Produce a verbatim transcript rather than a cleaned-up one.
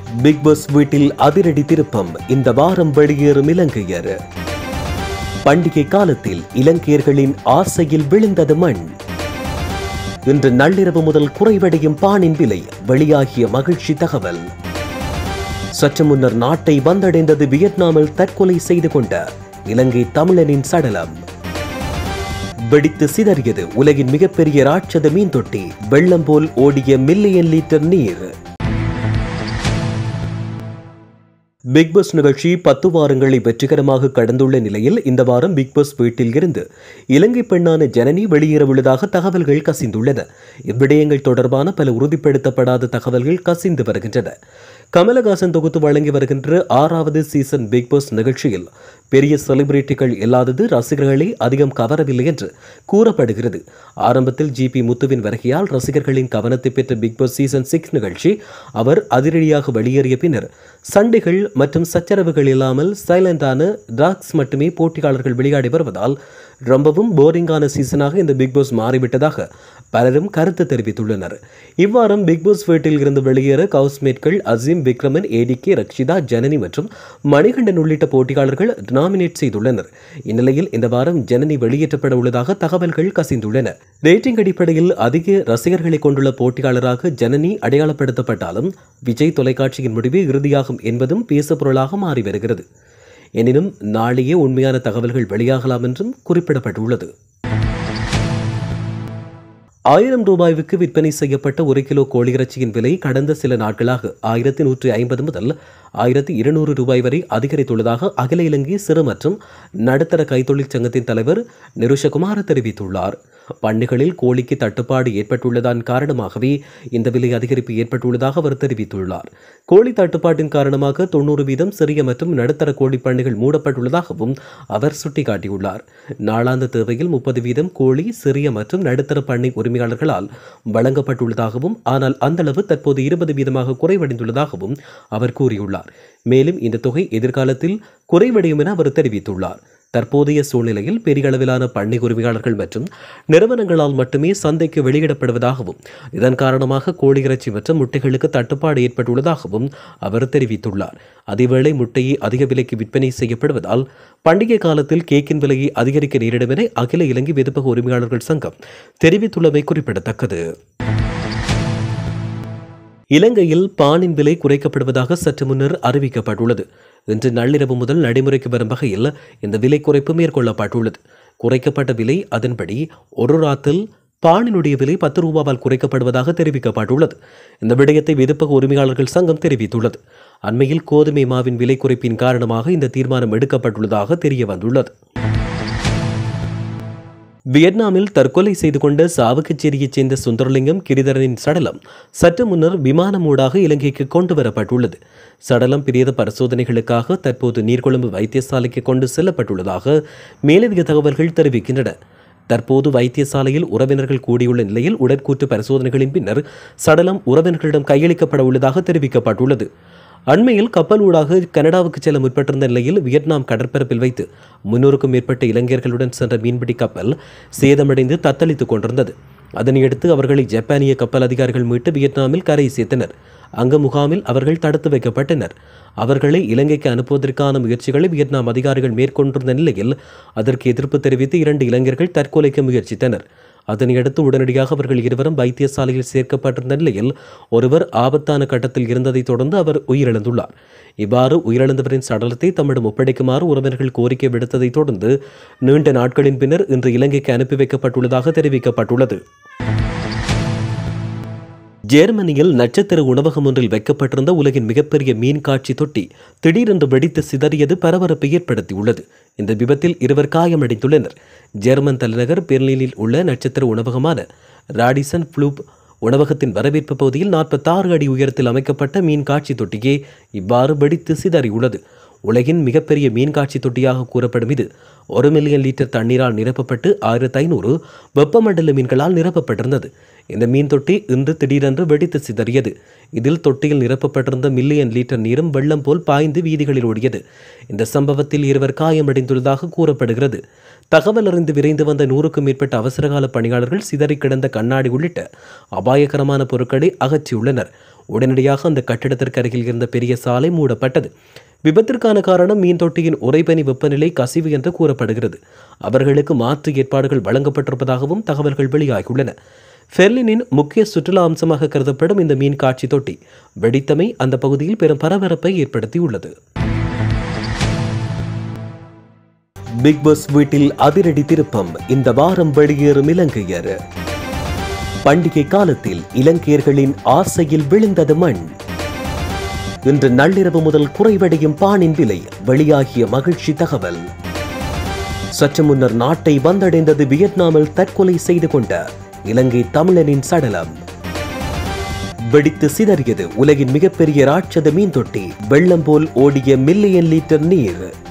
Big pass வீட்டில் அதிரடி திருப்பம். இந்த வாரம் வெளியேறும் இலங்கையர். பண்டிகை காலத்தில் இலங்கையர்களின் ஆசையில் விழுந்தது மண். இன்று நள்ளிரவு முதல் குறைவடையும் பானின் விலை. வெளியாகிய மகிழ்ச்சி தகவல். சற்று முன்னர் நாட்டை வந்தடைந்தது வியட்நாமில் தற்கொலை செய்து கொண்ட இலங்கை தமிழனின் சடலம். வெடித்து சிதறியது உலகின் மிகப்பெரிய ராட்சத மீன் தொட்டி. வெள்ளம் போல் ஓடிய மில்லியன் லிட்டர் நீர். பிக் பாஸ் நிகழ்ச்சி பத்து வாரங்களை வெற்றிகரமாக கடந்துள்ள நிலையில் இந்த வாரம் பிக் பாஸ் வீட்டில் இருந்து இலங்கை பெண்ணான ஜனனி வெளியேறவுள்ளதாக தகவல்கள் கசிந்துள்ளன. இவ்விடயங்கள் தொடர்பான பல உறுதிப்படுத்தப்படாத தகவல்கள் கசிந்து வருகின்றன. கமலஹாசன் தொகுத்து வழங்கி வருகின்ற ஆறாவது சீசன் பிக் பாஸ் நிகழ்ச்சியில் பெரிய செலிபிரிட்டிகள் இல்லாதது ரசிகர்களை அதிகம் கவரவில்லை என்று கூறப்படுகிறது. ஆரம்பத்தில் ஜி பி முத்துவின் வருகையால் ரசிகர்களின் கவனத்தை பெற்ற பிக் பாஸ் சீசன் சிக்ஸ் நிகழ்ச்சி அவர் அதிரடியாக வெளியேறிய பின்னர் சண்டைகள் மற்றும் சச்சரவுகள் இல்லாமல் சைலண்டான டிராக்ஸ் மட்டுமே போட்டியாளர்கள் விளையாடி வருவதால் ரொம்பவும் போரிங்கான சீசனாக இந்த பிக் பாஸ் மாறிவிட்டதாக பலரும் கருத்து தெரிவித்துள்ளனர். இவ்வாரம் பிக் பாஸ் வீட்டில் இருந்து வெளியேற ஹவுஸ்மேட்கள் அசீம், விக்ரமன், ஏடிகே, ரக்ஷிதா, ஜனனி மற்றும் மணிகண்டன் உள்ளிட்ட போட்டியாளர்கள் நாமினேட் செய்துள்ளனர். இந்நிலையில் இந்த வாரம் ஜனனி வெளியேற்றப்பட உள்ளதாக தகவல்கள் கசிந்துள்ளன. ரேட்டிங் அடிப்படையில் அதிக ரசிகர்களை கொண்டுள்ள போட்டியாளராக ஜனனி அடையாளப்படுத்தப்பட்டாலும் விஜய் தொலைக்காட்சியின் முடிவு இறுதியாகும் என்பதும் பேசுபொருளாக மாறி வருகிறது. எனினும் நாளையே உண்மையான தகவல்கள் வெளியாகலாம் என்றும் குறிப்பிடப்பட்டுள்ளது. ஆயிரம் ரூபாய்க்கு விற்பனை செய்யப்பட்ட ஒரு கிலோ கோழி இறைச்சியின் விலை கடந்த சில நாட்களாக ஆயிரத்தி நூற்றி ஐம்பது முதல் ஆயிரத்தி இருநூறு ரூபாய் வரை அதிகரித்துள்ளதாக அகில இலங்கை சிறு மற்றும் நடுத்தர கைத்தொழில் சங்கத்தின் தலைவர் நிருஷகுமார் தெரிவித்துள்ளார். பண்டிகைகளில் கோழிக்கு தட்டுப்பாடு ஏற்பட்டுள்ளதன் காரணமாகவே இந்த விலை அதிகரிப்பு ஏற்பட்டுள்ளதாக அவர் தெரிவித்துள்ளார். கோழி தட்டுப்பாட்டின் காரணமாக தொண்ணூறு வீதம் சிறிய மற்றும் நடுத்தர கோழி பண்ணைகள் மூடப்பட்டுள்ளதாகவும் அவர் சுட்டிக்காட்டியுள்ளார். நாளாந்த தேவையில் முப்பது வீதம் கோழி சிறிய மற்றும் நடுத்தர பண்ணை உரிமையாளர்களால் வழங்கப்பட்டுள்ளதாகவும் ஆனால் அந்த அளவு தற்போது இருபது வீதமாக குறைவடைந்துள்ளதாகவும் அவர் கூறியுள்ளார். மேலும் இந்த தொகை எதிர்காலத்தில் குறைவடையும் என அவர் தெரிவித்துள்ளார். தற்போதைய சூழ்நிலையில் பெரிய அளவிலான பண்ணை உரிமையாளர்கள் மற்றும் நிறுவனங்களால் மட்டுமே சந்தைக்கு வெளியிடப்படுவதாகவும் இதன் காரணமாக கோழி இறைச்சி மற்றும் முட்டைகளுக்கு தட்டுப்பாடு ஏற்பட்டுள்ளதாகவும் அவர் தெரிவித்துள்ளார். அதேவேளை முட்டையை அதிக விலைக்கு விற்பனை செய்யப்படுவதால் பண்டிகை காலத்தில் கேக்கின் விலையை அதிகரிக்க நேரிடும் என அகில இலங்கை வெதுப்பக உரிமையாளர்கள் சங்கம் தெரிவித்துள்ளமை குறிப்பிடத்தக்கது. இலங்கையில் பானின் விலை குறைக்கப்படுவதாக சற்று முன்னர் அறிவிக்கப்பட்டுள்ளது. இன்று நள்ளிரவு முதல் நடைமுறைக்கு வரும் வகையில் இந்த விலை குறைப்பு மேற்கொள்ளப்பட்டுள்ளது. குறைக்கப்பட்ட விலை அதன்படி ஒரு ராத்தில் பானினுடைய விலை பத்து ரூபாவால் குறைக்கப்படுவதாக தெரிவிக்கப்பட்டுள்ளது. இந்த விடயத்தை வெதுப்பக உரிமையாளர்கள் சங்கம் தெரிவித்துள்ளது. அண்மையில் கோதுமை மாவின் விலை குறைப்பின் காரணமாக இந்த தீர்மானம் எடுக்கப்பட்டுள்ளதாக தெரிய வந்துள்ளது. வியட்நாமில் தற்கொலை செய்து கொண்ட சாவகச்சேரியைச் சேர்ந்த சுந்தரலிங்கம் கிரிதரனின் சடலம் சற்று முன்னர் விமானமூடாக இலங்கைக்கு கொண்டு வரப்பட்டுள்ளது. சடலம் பிரேத பரிசோதனைகளுக்காக தற்போது நீர்கொழும்பு வைத்தியசாலைக்கு கொண்டு செல்லப்பட்டுள்ளதாக மேலதிக தகவல்கள் தெரிவிக்கின்றன. தற்போது வைத்தியசாலையில் உறவினர்கள் கூடியுள்ள நிலையில் உடற்கூற்று பரிசோதனைகளின் பின்னர் சடலம் உறவினர்களிடம் கையளிக்கப்பட உள்ளதாக தெரிவிக்கப்பட்டுள்ளது. அண்மையில் கப்பல் ஊடாக கனடாவுக்கு செல்ல முற்பட்டிருந்த நிலையில் வியட்நாம் கடற்பரப்பில் வைத்து முன்னூறுக்கும் மேற்பட்ட இளைஞர்களுடன் சென்ற மீன்பிடி கப்பல் சேதமடைந்து தத்தளித்துக் கொண்டிருந்தது. அதனையடுத்து அவர்களை ஜப்பானிய கப்பல் அதிகாரிகள் மீட்டு வியட்நாமில் கரை சேர்த்தனர். அங்கு முகாமில் அவர்கள் தடுத்து வைக்கப்பட்டனர். அவர்களை இலங்கைக்கு அனுப்புவதற்கான முயற்சிகளை வியட்நாம் அதிகாரிகள் மேற்கொண்டிருந்த நிலையில் அதற்கு எதிர்ப்பு தெரிவித்து இரண்டு இளைஞர்கள் தற்கொலைக்கு முயற்சித்தனர். அதனையடுத்து உடனடியாக அவர்கள் இருவரும் வைத்தியசாலையில் சேர்க்கப்பட்டிருந்த நிலையில் ஒருவர் ஆபத்தான கட்டத்தில் இருந்ததை தொடர்ந்து அவர் உயிரிழந்துள்ளார். இவ்வாறு உயிரிழந்தவரின் சடலத்தை தம்மிடம் ஒப்படைக்குமாறு உறவினர்கள் கோரிக்கை விடுத்ததை தொடர்ந்து நீண்ட நாட்களின் பின்னர் இன்று இலங்கைக்கு அனுப்பி வைக்கப்பட்டுள்ளதாக தெரிவிக்கப்பட்டுள்ளது. ஜெர்மனியில் நட்சத்திர உணவகம் ஒன்றில் வைக்கப்பட்டிருந்த உலகின் மிகப்பெரிய மீன் காட்சி தொட்டி திடீரென்று வெடித்து சிதறியது பரபரப்பை ஏற்படுத்தியுள்ளது. இந்த விபத்தில் இருவர் காயமடைந்துள்ளனர். ஜெர்மன் தலைநகர் பெர்லினில் உள்ள நட்சத்திர உணவகமான ராடிசன் ஃப்ளூப் உணவகத்தின் வரவேற்பு பகுதியில் நாற்பத்தாறு அடி உயரத்தில் அமைக்கப்பட்ட மீன் காட்சி தொட்டியே இவ்வாறு வெடித்து சிதறியுள்ளது. உலகின் மிகப்பெரிய மீன் காட்சி தொட்டியாக கூறப்படும் இது ஒரு மில்லியன் லிட்டர் தண்ணீரால் நிரப்பப்பட்டு ஆயிரத்தி ஐநூறு வெப்பமண்டல மீன்களால் நிரப்பப்பட்டிருந்தது. இந்த மீன் தொட்டி இன்று திடீரென்று வெடித்து சிதறியது. இதில் தொட்டியில் நிரப்பப்பட்டிருந்த மில்லியன் லிட்டர் நீரும் வெள்ளம் போல் பாய்ந்து வீதிகளில் ஓடியது. இந்த சம்பவத்தில் இருவர் காயமடைந்துள்ளதாக கூறப்படுகிறது. தகவல் அறிந்து விரைந்து வந்த நூறுக்கும் மேற்பட்ட அவசரகால பணியாளர்கள் சிதறி கிடந்த கண்ணாடி உள்ளிட்ட அபாயகரமான பொருட்களை அகற்றியுள்ளனர். உடனடியாக அந்த கட்டிடத்திற்கு அருகில் இருந்த பெரிய சாலை மூடப்பட்டது. விபத்திற்கான காரணம் மீன் தொட்டியின் உறைபனி வெப்பநிலை கசிவு என்று கூறப்படுகிறது. அவர்களுக்கு மாற்று ஏற்பாடுகள் வழங்கப்பட்டிருப்பதாகவும் தகவல்கள் வெளியாகியுள்ளன. பெர்லினின் முக்கிய சுற்றுலா அம்சமாக கருதப்படும் இந்த மீன் காட்சி தொட்டி வெடித்தமை அந்த பகுதியில் பெரும் பரபரப்பை ஏற்படுத்தியுள்ளது. பிக் பாஸ் வீட்டில் அதிரடி திருப்பம், இந்த வாரம் வெளியேறும் இலங்கையர். பண்டிகை காலத்தில் இலங்கையர்களின் ஆசையில் விழுந்தது மண். இன்று நள்ளிரவு முதல் குறைவடையும் பானின் விலை, வெளியாகிய மகிழ்ச்சி தகவல். சற்று முன்னர் நாட்டை வந்தடைந்தது வியட்நாமில் தற்கொலை செய்து கொண்ட இலங்கை தமிழனின் சடலம். வெடித்து சிதறியது உலகின் மிகப்பெரிய ராட்சத மீன் தொட்டி, வெள்ளம் போல் ஓடிய மில்லியன் லிட்டர் நீர்.